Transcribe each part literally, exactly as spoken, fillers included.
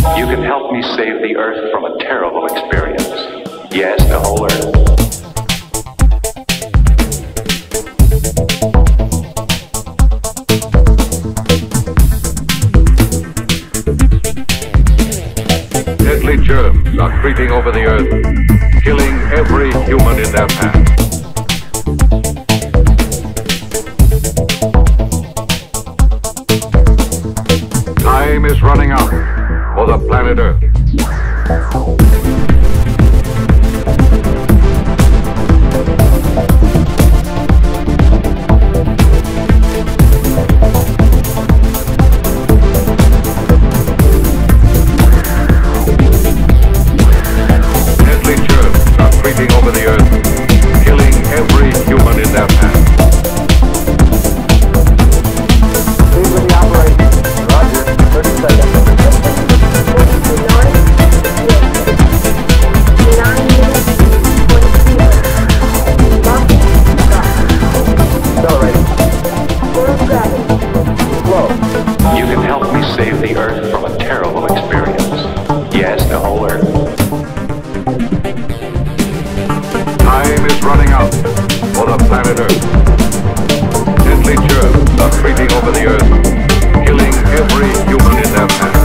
You can help me save the Earth from a terrible experience. Yes, the whole Earth. Deadly germs are creeping over the Earth, killing every human in their path. Time is running out for the planet Earth. Deadly germs are creeping over the Earth, killing every human in their path. Please with the operation. Roger. thirty seconds. You can help me save the Earth from a terrible experience. Yes, the whole Earth. Time is running out for the planet Earth. Deadly germs are creeping over the Earth, killing every human in their path.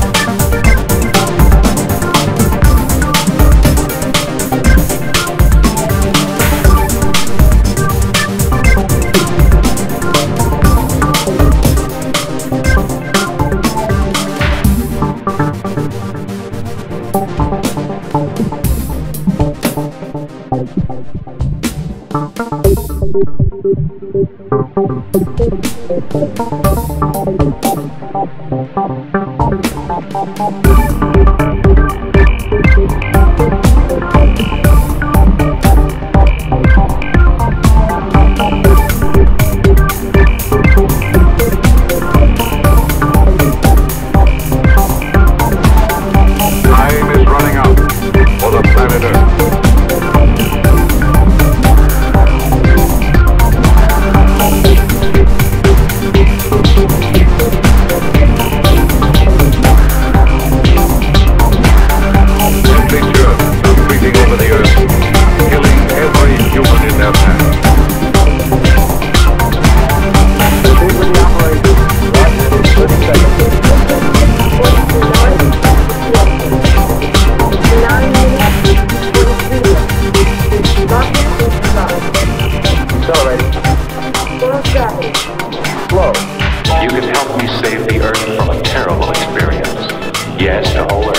Time is running out for the planet Earth. You can help me save the Earth from a terrible experience. Yes, the whole Earth.